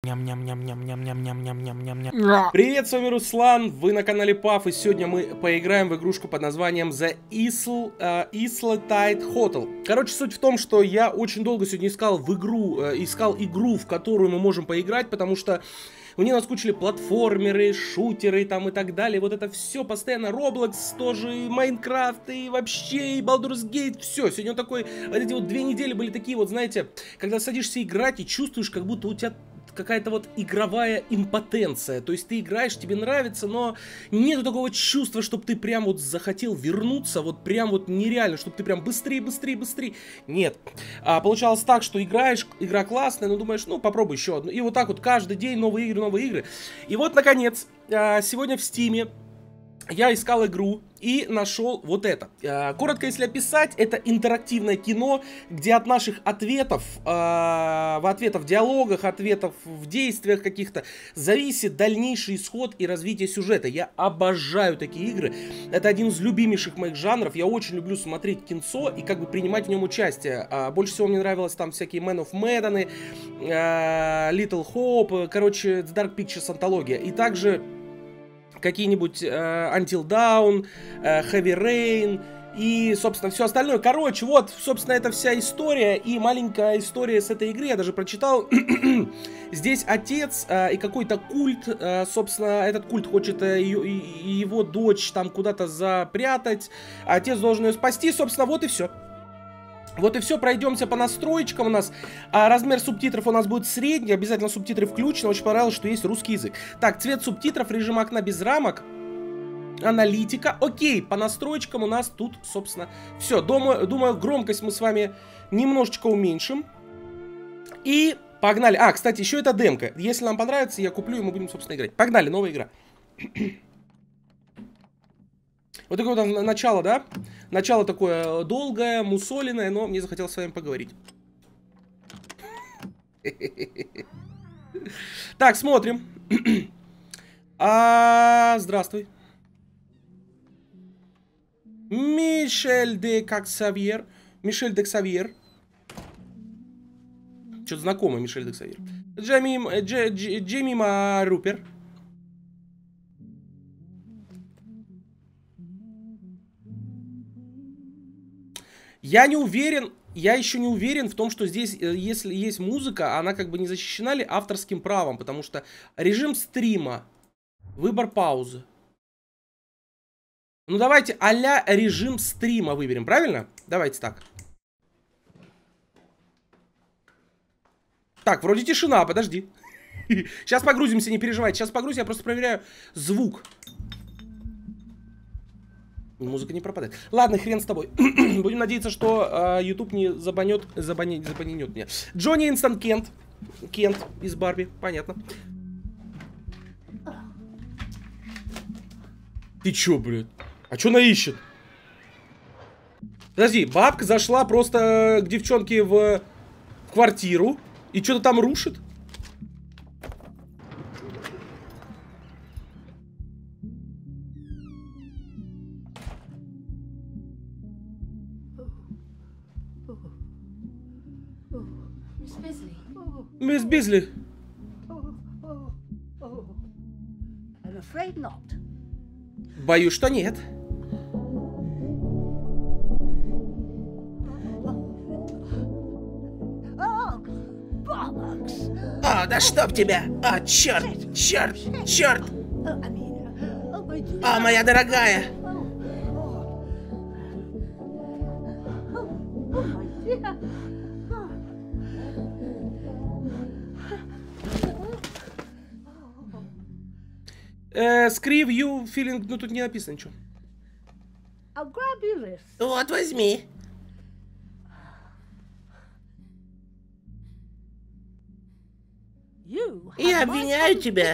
Привет, с вами Руслан, вы на канале Паф, и сегодня мы поиграем в игрушку под названием The Isletide Hotel. Короче, суть в том, что я очень долго сегодня искал игру, в которую мы можем поиграть, потому что мне наскучили платформеры, шутеры там и так далее. Вот это все постоянно. Roblox тоже, и Minecraft, и вообще, и Baldur's Gate. Все, сегодня вот такой, вот эти вот 2 недели были такие вот, знаете, когда садишься играть и чувствуешь, как будто у тебя какая-то вот игровая импотенция. То есть ты играешь, тебе нравится, но нету такого чувства, чтобы ты прям вот захотел вернуться, вот прям вот нереально, чтобы ты прям быстрее. Нет. Получалось так, что играешь, игра классная, но думаешь, ну попробуй еще одну. И вот так вот каждый день новые игры. И вот, наконец, сегодня в Стиме я искал игру и нашел вот это. Коротко, если описать, это интерактивное кино, где от наших ответов, в диалогах, ответов в действиях каких-то, зависит дальнейший исход и развитие сюжета. Я обожаю такие игры. Это один из любимейших моих жанров. Я очень люблю смотреть кинцо и как бы принимать в нем участие. Больше всего мне нравилось там всякие Man of Medan, Little Hope, короче, The Dark Pictures антология. И также какие-нибудь Until Dawn, Heavy Rain и, собственно, все остальное. Короче, вот, собственно, это вся история и маленькая история с этой игры. Я даже прочитал. Здесь отец и какой-то культ. Собственно, этот культ хочет его дочь там куда-то запрятать. Отец должен ее спасти. Собственно, вот и все. Вот и все, пройдемся по настроечкам у нас. Размер субтитров у нас будет средний, обязательно субтитры включены. Очень понравилось, что есть русский язык. Так, цвет субтитров, режим окна без рамок, аналитика. Окей, по настроечкам у нас тут, собственно, все. Думаю, громкость мы с вами немножечко уменьшим. И погнали. Кстати, еще это демка. Если нам понравится, я куплю, и мы будем, собственно, играть. Погнали, новая игра. Вот такое вот начало, да? Начало такое долгое, мусоленное, но мне захотелось с вами поговорить. Так, смотрим. Здравствуй. Мишель де Ксавьер. Что-то знакомое, Мишель де Ксавьер. Джемима Рупер. Я не уверен, я еще не уверен в том, что здесь, если есть музыка, она как бы не защищена ли авторским правом, потому что режим стрима, выбор паузы. Ну давайте а-ля режим стрима выберем, правильно? Давайте так. Так, вроде тишина, подожди. Сейчас погрузимся, не переживайте, сейчас погрузимся, я просто проверяю звук. Музыка не пропадает. Ладно, хрен с тобой. Будем надеяться, что YouTube не забанет меня. Джонни Инстант Кент. Кент из Барби, понятно. Ты чё, блядь? А чё она ищет? Подожди, бабка зашла просто к девчонке в квартиру и что-то там рушит? Мисс Бизли. Боюсь, что нет. Да чтоб тебя! Черт! Моя дорогая! Scream you feeling... Ну, тут не написано ничего. Вот, возьми. Я обвиняю тебя.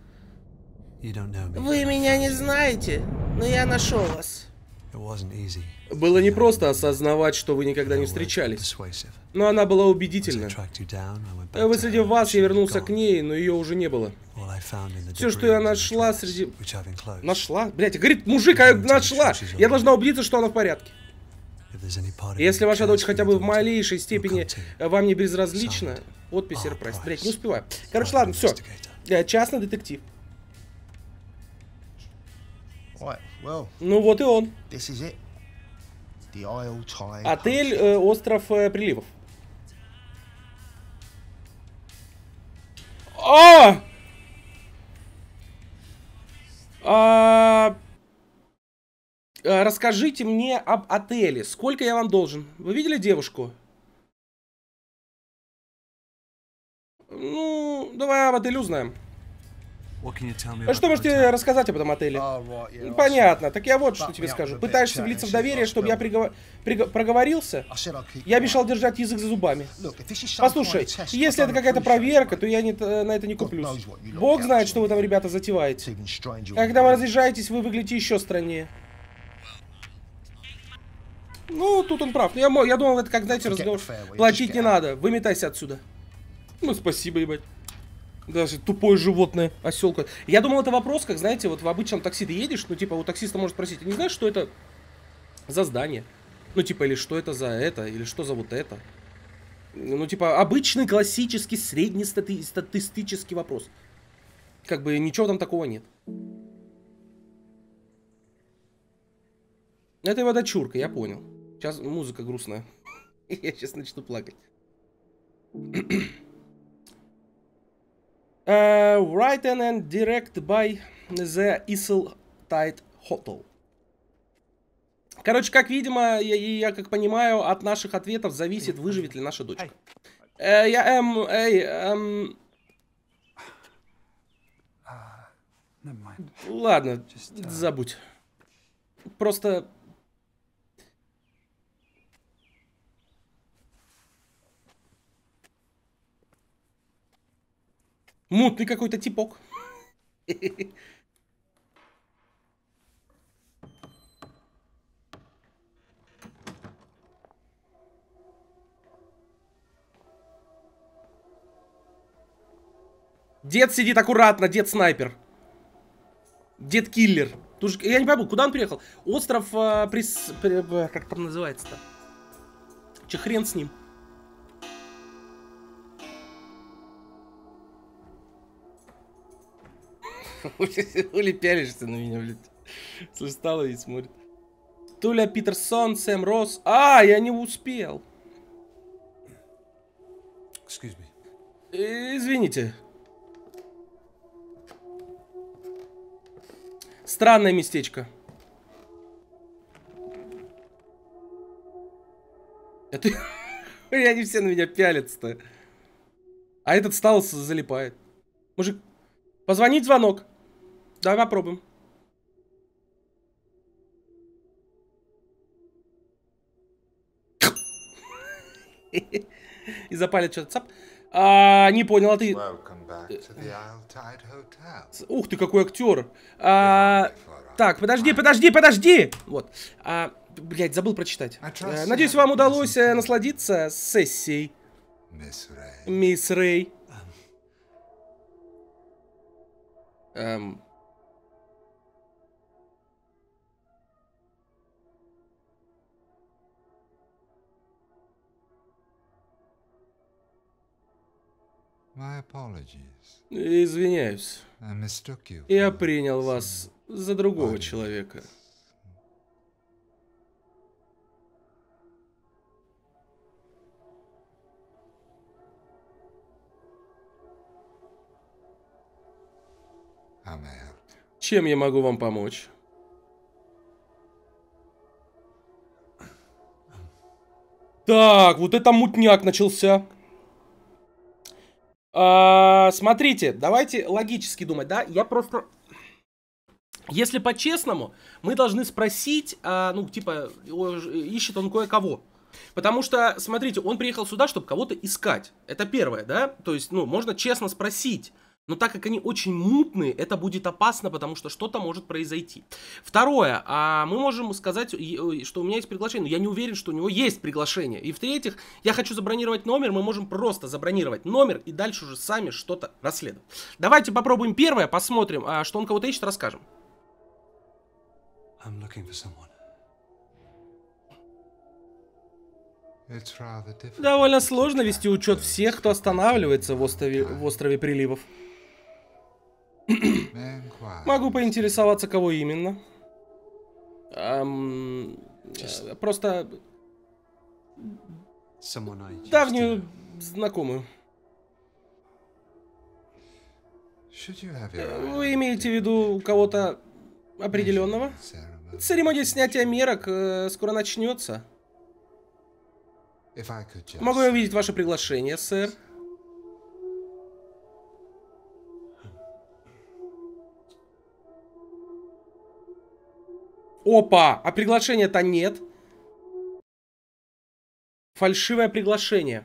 Вы меня не знаете, но я нашел вас. Было непросто осознавать, что вы никогда не встречались. Но она была убедительна. Выследив вас, я вернулся к ней, но ее уже не было. Все, что я нашла среди... Нашла? Блять, говорит, мужик, а нашла! Я должна убедиться, что она в порядке. Если ваша дочь хотя бы в малейшей степени вам не безразлична, подпись Прайс. Блять, не успеваю. Короче, ладно, все. Частный детектив. Ну вот и он. Отель Остров Приливов. Расскажите мне об отеле. Сколько я вам должен? Вы видели девушку? Ну, давай об отеле узнаем. Что можете рассказать об этом отеле? Понятно. Так я вот что тебе скажу. Пытаешься влиться в доверие, чтобы я проговорился? Я обещал держать язык за зубами. Послушай, если это какая-то проверка, то я на это не куплюсь. Бог знает, что вы там, ребята, затеваете. Когда вы разъезжаетесь, вы выглядите еще страннее. Ну, тут он прав. Я думал, это как, знаете, разговор. Платить не надо. Выметайся отсюда. Ну, спасибо, ебать. Даже тупое животное, оселка. Я думал, это вопрос, как, знаете, вот в обычном такси ты едешь, ну, типа, у таксиста может спросить, ты не знаешь, что это за здание? Ну, типа, или что это за это, или что за вот это? Ну, типа, обычный, классический, среднестатистический вопрос. Как бы, ничего там такого нет. Это его дочурка, я понял. Сейчас музыка грустная. Я сейчас начну плакать. Written and directed by the Issel Tide Hotel. Короче, как видимо, я как понимаю, от наших ответов зависит, выживет ли наша дочка. Ладно, забудь. Просто... Мутный какой-то типок. Дед сидит аккуратно, дед снайпер. Дед киллер. Я не пойму, куда он приехал? Остров, как там называется-то? Че хрен с ним? Ули пялишься на меня, блядь. Слышь, стало и смотрит. Туля Питерсон, Сэм Росс. Я не успел. Извините. Странное местечко. Это... Они все на меня пялятся-то. А этот стал залипает. Мужик, позвонить звонок. Давай попробуем. И запалит что-то цап. Не понял, а ты... Ух ты, какой актер. Так, подожди! Вот. Блять, забыл прочитать. Надеюсь, вам удалось насладиться сессией. Мисс Рэй. Извиняюсь. Я принял вас за другого человека. Чем я могу вам помочь? Так, вот это мутняк начался. Смотрите, давайте логически думать, да? Я просто... Если по-честному, мы должны спросить, ну, типа, ищет он кое-кого. Потому что, смотрите, он приехал сюда, чтобы кого-то искать. Это первое, да? То есть, ну, можно честно спросить. Но так как они очень мутные, это будет опасно, потому что что-то может произойти. Второе, мы можем сказать, что у меня есть приглашение, но я не уверен, что у него есть приглашение. И в-третьих, я хочу забронировать номер, мы можем просто забронировать номер и дальше уже сами что-то расследовать. Давайте попробуем первое, посмотрим, что он кого-то ищет, расскажем. Довольно сложно вести учет всех, кто останавливается в острове приливов. Могу поинтересоваться, кого именно. Просто давнюю знакомую. Вы имеете в виду кого-то определенного? Церемония снятия мерок скоро начнется. Могу я увидеть ваше приглашение, сэр? Опа! А приглашения-то нет. Фальшивое приглашение.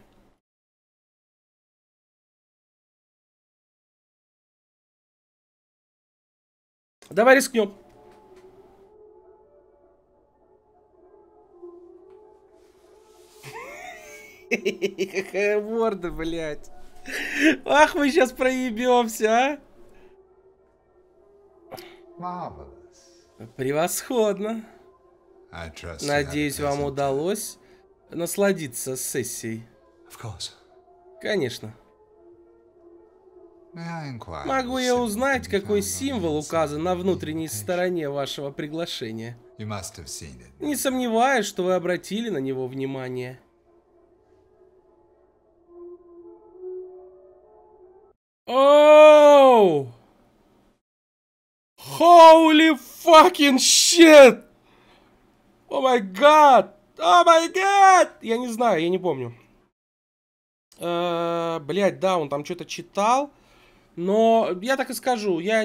Давай рискнем. Какая морда, блядь. Ах, мы сейчас проебемся, а? Превосходно. Надеюсь, вам удалось насладиться сессией. Конечно. Могу я узнать, какой символ указан на внутренней стороне вашего приглашения? Не сомневаюсь, что вы обратили на него внимание. Оу! Holy fucking shit! О май гад! О май гад! Я не знаю, я не помню. Блять, да, он там что-то читал. Но я так и скажу, я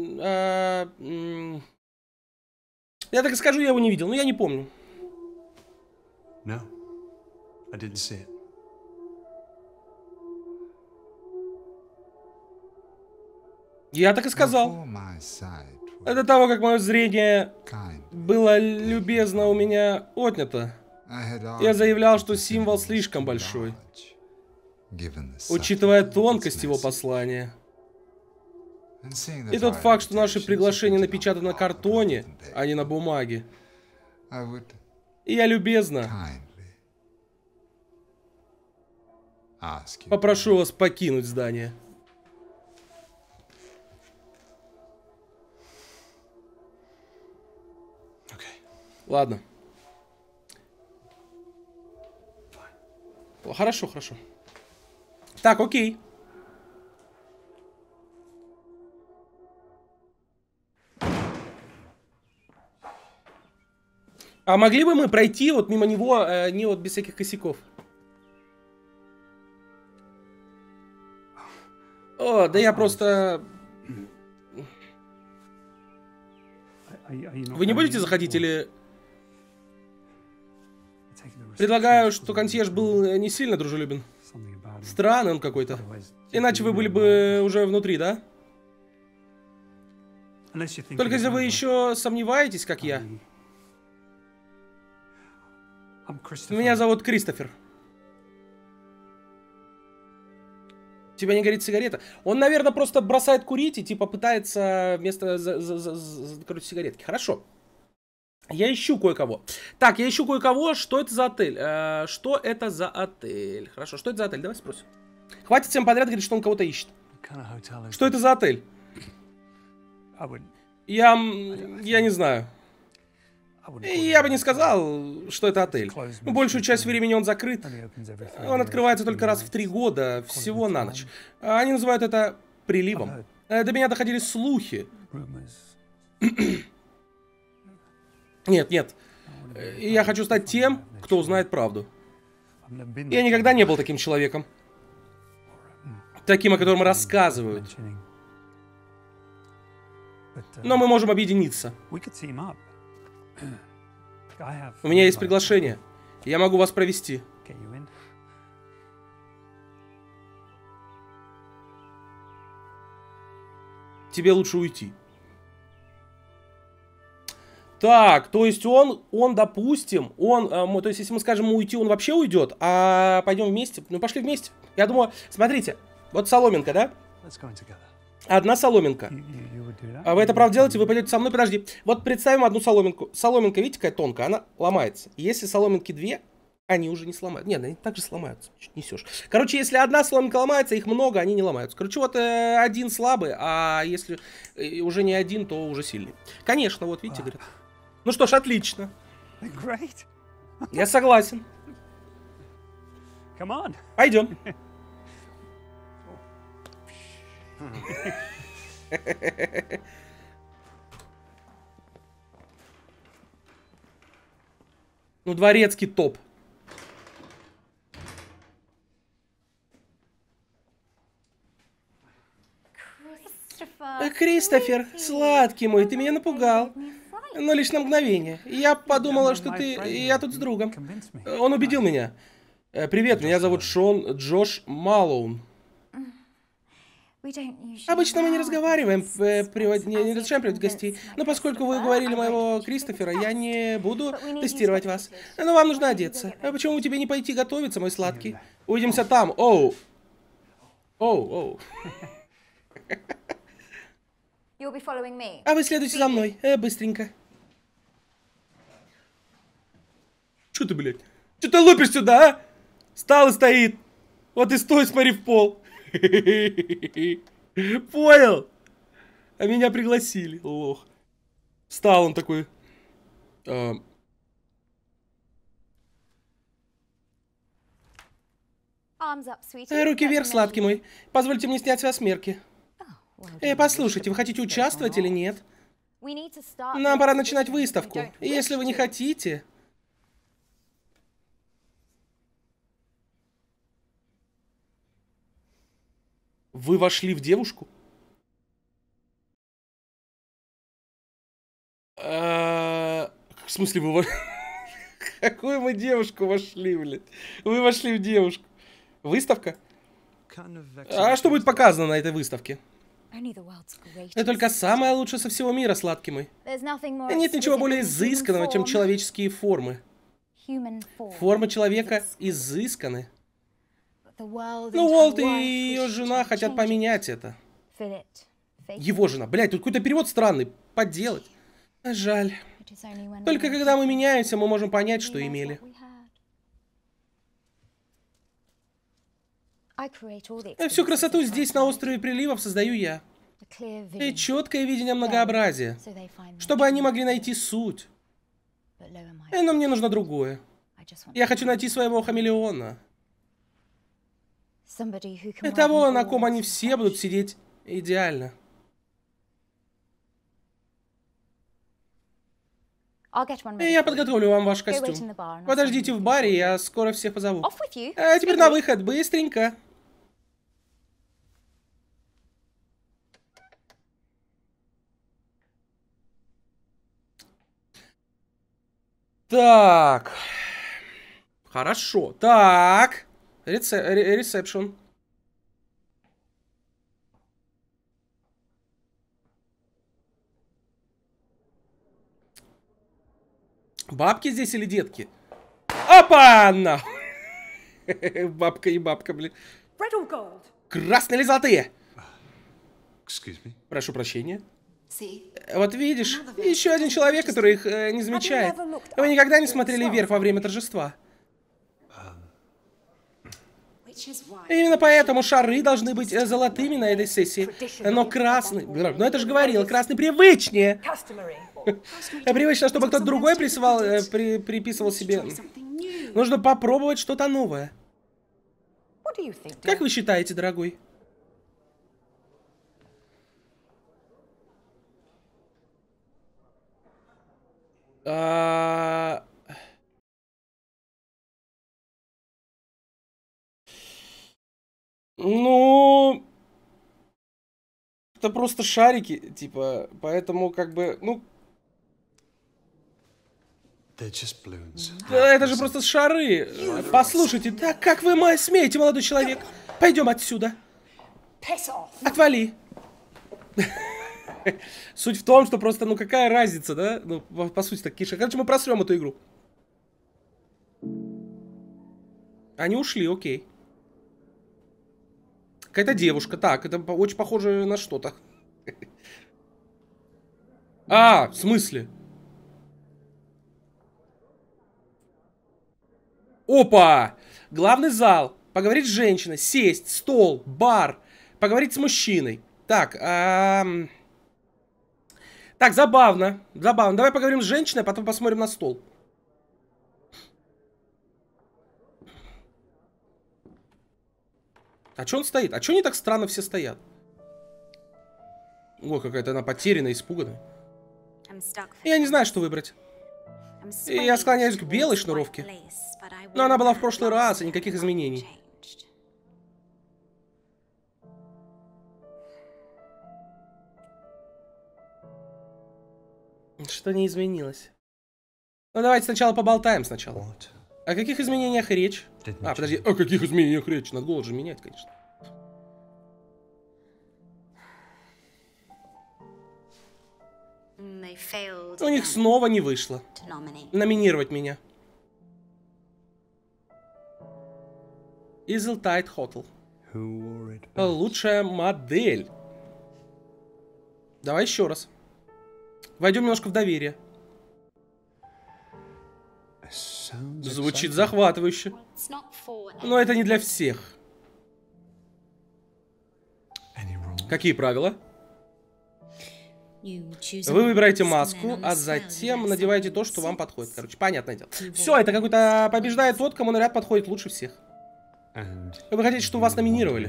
так и скажу, я его не видел, но я не помню. No, I didn't see it. Я так и сказал. До того, как мое зрение было любезно у меня отнято, я заявлял, что символ слишком большой, учитывая тонкость его послания. И тот факт, что наше приглашение напечатано на картоне, а не на бумаге. И я любезно попрошу вас покинуть здание. Ладно. Хорошо, хорошо. Так, окей. А могли бы мы пройти вот мимо него, не вот без всяких косяков? О, да я просто... Вы не будете заходить или... Предлагаю, что консьерж был не сильно дружелюбен. Странный он какой-то. Иначе вы были бы уже внутри, да? Только если вы еще сомневаетесь, как я. Меня зовут Кристофер. Тебя не горит сигарета? Он, наверное, просто бросает курить и типа пытается вместо короче, сигаретки. Хорошо. Я ищу кое-кого. Так, я ищу кое-кого. Что это за отель? Что это за отель? Хорошо, что это за отель? Давай спросим. Хватит всем подряд говорить, что он кого-то ищет. Что это за отель? Я не знаю. Я бы не сказал, что это отель. Большую часть времени он закрыт. Он открывается только раз в 3 года, всего на ночь. Они называют это приливом. До меня доходили слухи. Нет, нет. Я хочу стать тем, кто узнает правду. Я никогда не был таким человеком. Таким, о котором рассказывают. Но мы можем объединиться. У меня есть приглашение. Я могу вас провести. Тебе лучше уйти. Так, то есть он, допустим, то есть если мы скажем ему уйти, он вообще уйдет, а пойдем вместе? Ну, пошли вместе. Я думаю, смотрите, вот соломинка, да? Одна соломинка. А вы это правда делаете? Вы пойдете со мной? Подожди. Вот представим одну соломинку. Соломинка, видите, какая тонкая? Она ломается. Если соломинки 2, Они уже не сломают. Нет, они также сломаются. Несешь. Короче, если одна соломинка ломается, их много, они не ломаются. Короче, вот один слабый, а если уже не один, то уже сильный. Конечно, вот видите, говорят. Ну что ж, отлично. Я согласен. Пойдем. Ну, дворецкий топ. Кристофер, сладкий мой, ты меня напугал. Но лишь на мгновение. Я подумала, что я тут с другом. Он убедил меня. Привет, меня зовут Джош Малоун. Обычно мы не разговариваем, не разрешаем приводить гостей. Но поскольку вы уговорили моего Кристофера, я не буду тестировать вас. Но вам нужно одеться. А почему тебе не пойти готовиться, мой сладкий? Увидимся там. Оу. Оу. А вы следуйте за мной. Быстренько. Чё ты, блядь? Чё ты лупишь сюда, а? Стал и стоит. Вот и стой, смотри в пол. Понял? А меня пригласили, лох. Встал он такой. Руки вверх, сладкий мой. Позвольте мне снять с вас мерки. Послушайте, вы хотите участвовать или нет? Нам пора начинать выставку. Если вы не хотите... Вы вошли в девушку? В смысле вы вошли? Какую мы девушку вошли, блядь? Вы вошли в девушку. Выставка? А что будет показано на этой выставке? Это только самое лучшее со всего мира, сладкий мой. Нет ничего более изысканного, чем человеческие формы. Формы человека изысканы. Ну, Уолт и ее жена хотят поменять это. Его жена. Блядь, тут какой-то перевод странный. Поделать. Жаль. Только когда мы меняемся, мы можем понять, что имели. Всю красоту здесь, на острове Приливов, создаю я. И четкое видение многообразия. Чтобы они могли найти суть. Но мне нужно другое. Я хочу найти своего хамелеона. Того, на ком они все будут сидеть идеально. Я подготовлю вам ваш костюм. Подождите в баре, я скоро всех позову. А теперь на выход, быстренько. Так. Хорошо. Так. Ресепшн. Бабки здесь или детки? Опа! На! Бабка и бабка, блин. Красные или золотые? Прошу прощения. Вот видишь, еще один человек, который их не замечает. Вы никогда не смотрели вверх во время торжества? Именно поэтому шары должны быть золотыми на этой сессии. Но красный... Ну это же говорил, красный привычнее. Привычно, чтобы кто-то другой приписывал себе. Нужно попробовать что-то новое. Как вы считаете, дорогой? Ну, это просто шарики, типа, поэтому как бы, ну... Да, это же просто шары. Послушайте, да как вы смеете, молодой человек? Пойдем отсюда. Отвали. Суть в том, что просто, ну какая разница, да? Ну, по сути, такие шары. Короче, мы просрем эту игру. Они ушли, окей. Какая-то девушка. Так, это очень похоже на что-то. В смысле? Опа! Главный зал. Поговорить с женщиной. Сесть. Стол. Бар. Поговорить с мужчиной. Так, так, забавно. Забавно. Давай поговорим с женщиной, а потом посмотрим на стол. А чё он стоит? А чё они так странно все стоят? Ой, какая-то она потерянная, испуганная. Я не знаю, что выбрать. Я склоняюсь к белой шнуровке. Но она была в прошлый раз, и никаких изменений. Что не изменилось? Ну, давайте сначала поболтаем сначала. О каких изменениях речь? А, подожди, о каких изменениях речь? Надо голос же менять, конечно. У них снова не вышло номинировать меня. Islay Hotel. Лучшая модель. Давай еще раз. Войдем немножко в доверие. Звучит захватывающе. Но это не для всех. Какие правила? Вы выбираете маску, а затем надеваете то, что вам подходит. Короче, понятное дело. Все, это какой-то побеждает тот, кому наряд подходит лучше всех. Вы хотите, чтобы вас номинировали?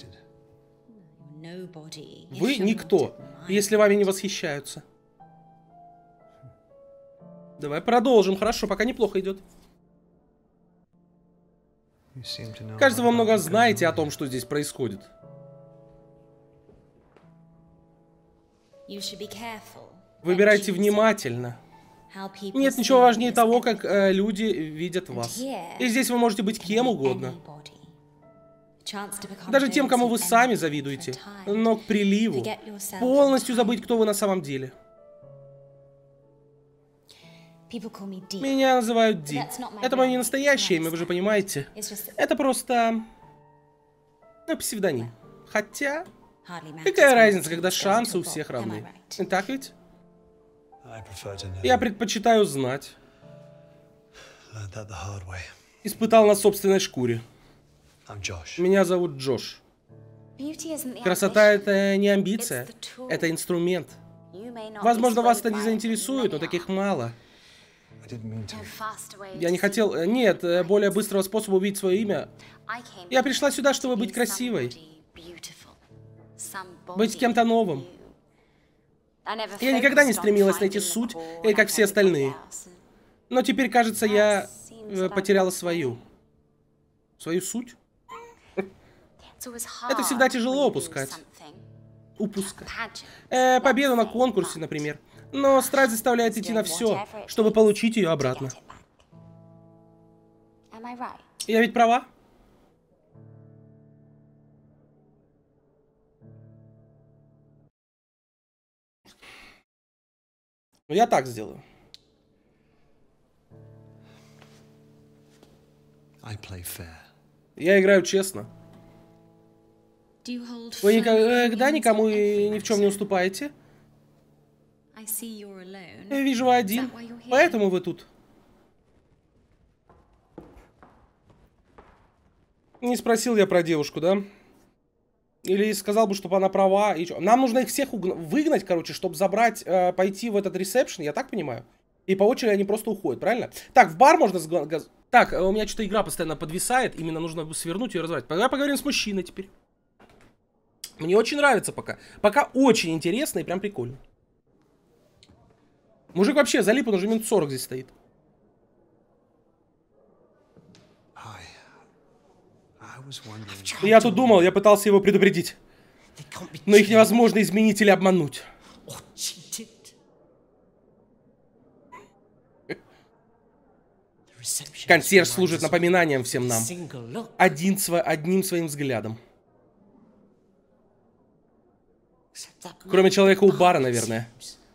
Вы никто, если вами не восхищаются. Давай продолжим. Хорошо, пока неплохо идет. Кажется, вы много знаете о том, что здесь происходит. Выбирайте внимательно. Нет ничего важнее того, как люди видят вас. И здесь вы можете быть кем угодно. Даже тем, кому вы сами завидуете. Но к приливу полностью забыть, кто вы на самом деле. Меня называют Ди. Это мое не настоящее имя, вы же понимаете. Это просто... псевдоним. Хотя... Какая разница, когда шансы у всех равны? Так ведь? Я предпочитаю знать. Испытал на собственной шкуре. Меня зовут Джош. Красота — это не амбиция, это инструмент. Возможно, вас это не заинтересует, но таких мало. Я не хотел... Нет, более быстрого способа убить свое имя. Я пришла сюда, чтобы быть красивой. Быть кем-то новым. Я никогда не стремилась найти суть, как все остальные. Но теперь, кажется, я потеряла свою. Свою суть? Это всегда тяжело упускать. Победу на конкурсе, например. Но страсть заставляет идти на все, чтобы получить ее обратно. Я ведь права? Ну, я так сделаю. Я играю честно. Вы никогда никому и ни в чем не уступаете? Я вижу, вы один, поэтому вы тут. Не спросил я про девушку, да? Или сказал бы, чтобы она права. И нам нужно их всех выгнать, короче, чтобы забрать, пойти в этот ресепшн, я так понимаю? И по очереди они просто уходят, правильно? Так, в бар можно... Так, у меня что-то игра постоянно подвисает, именно нужно свернуть и разобрать. Давай поговорим с мужчиной теперь. Мне очень нравится пока. Пока очень интересно и прям прикольно. Мужик вообще залип, он уже минут 40 здесь стоит. Я тут думал, я пытался его предупредить. Но их невозможно изменить или обмануть. Консьерж служит напоминанием всем нам. Одним своим взглядом. Кроме человека у бара, наверное.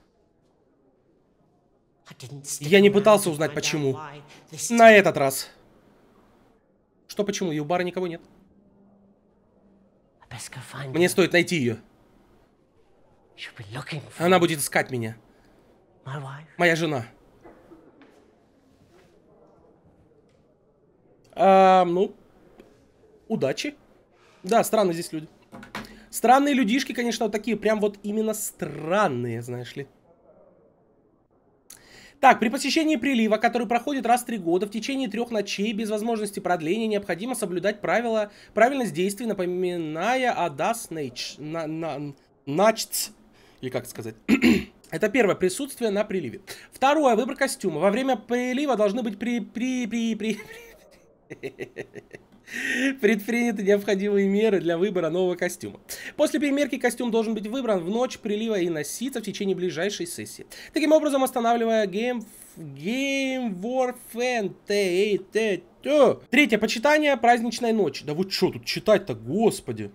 Я не пытался узнать, почему. На этот раз. Что почему? И у бара никого нет. Мне стоит найти ее. Она будет искать меня. Моя жена. Ну, удачи. Да, странные здесь люди. Странные людишки, конечно, вот такие, прям вот именно странные, знаешь ли. Так, при посещении прилива, который проходит раз в 3 года, в течение 3 ночей, без возможности продления, необходимо соблюдать правильность действий, напоминая о Das Nachts, или как сказать. Это первое, присутствие на приливе. Второе, выбор костюма. Во время прилива должны быть предприняты необходимые меры для выбора нового костюма. После примерки костюм должен быть выбран в ночь прилива и носиться в течение ближайшей сессии. Таким образом, останавливая Game Warfare. Третье, почитание праздничной ночи. Да вы что тут читать-то, господи.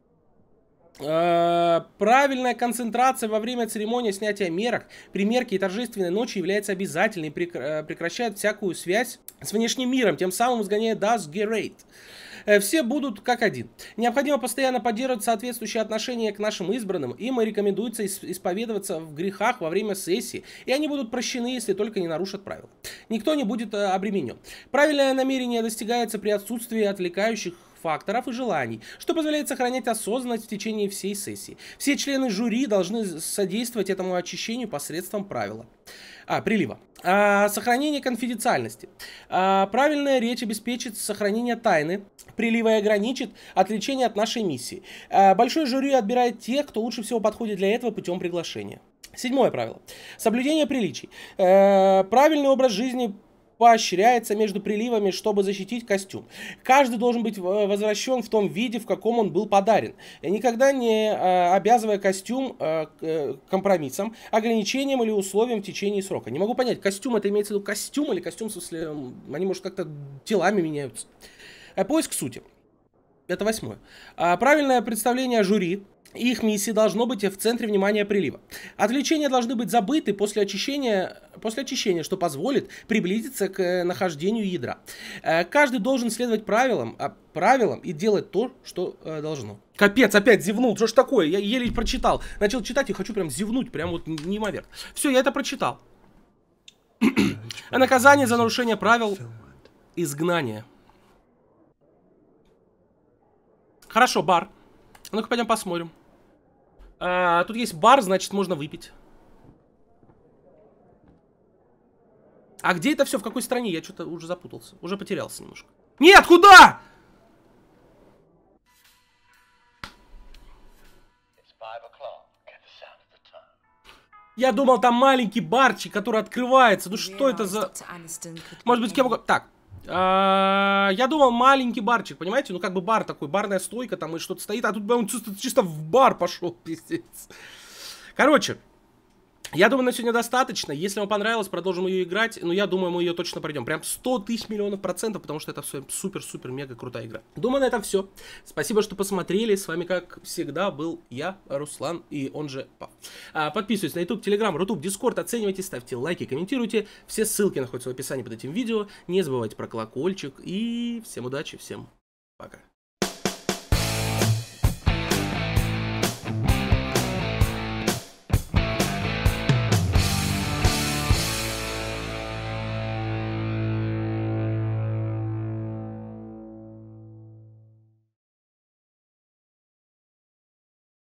Правильная концентрация во время церемонии снятия мерок, примерки и торжественной ночи является обязательной и прекращает всякую связь с внешним миром, тем самым изгоняя Das Gerät. Все будут как один. Необходимо постоянно поддерживать соответствующие отношения к нашим избранным. Им рекомендуется исповедоваться в грехах во время сессии, и они будут прощены, если только не нарушат правила. Никто не будет обременен. Правильное намерение достигается при отсутствии отвлекающих факторов и желаний, что позволяет сохранять осознанность в течение всей сессии. Все члены жюри должны содействовать этому очищению посредством прилива. Сохранение конфиденциальности. Правильная речь обеспечит сохранение тайны прилива и ограничит отвлечение от нашей миссии. Большое жюри отбирает тех, кто лучше всего подходит для этого путем приглашения. 7-е правило. Соблюдение приличий. Правильный образ жизни поощряется между приливами, чтобы защитить костюм. Каждый должен быть возвращен в том виде, в каком он был подарен, никогда не обязывая костюм компромиссам, ограничениям или условиям в течение срока. Не могу понять, костюм это имеется в виду костюм или костюм, в смысле, они, может, как-то телами меняются. Поиск сути. Это 8-е. Правильное представление о жюри и их миссии должно быть в центре внимания прилива. Отвлечения должны быть забыты после очищения, что позволит приблизиться к нахождению ядра. Каждый должен следовать правилам и делать то, что должно. Капец, опять зевнул, что ж такое? Я еле прочитал. Начал читать и хочу прям зевнуть, прям вот неимоверно. Все, я это прочитал. Наказание за нарушение правил — изгнание. Хорошо, бар. Ну-ка, пойдем посмотрим. Тут есть бар, значит, можно выпить. А где это все? В какой стране? Я что-то уже запутался. Уже потерялся немножко. Нет, куда? Я думал, там маленький барчик, который открывается. Ну что это за... Может быть, кем угодно... Так. Я думал, маленький барчик, понимаете? Ну, как бы бар такой, барная стойка там и что-то стоит. А тут он чисто в бар пошел, пиздец. Короче, я думаю, на сегодня достаточно. Если вам понравилось, продолжим ее играть. Но я думаю, мы ее точно пройдем. Прям 100 тысяч миллионов процентов, потому что это супер-супер-мега крутая игра. Думаю, на этом все. Спасибо, что посмотрели. С вами, как всегда, был я, Руслан, и он же Пав. Подписывайтесь на YouTube, Telegram, Рутуб, Discord, оценивайте, ставьте лайки, комментируйте. Все ссылки находятся в описании под этим видео. Не забывайте про колокольчик. И всем удачи, всем пока.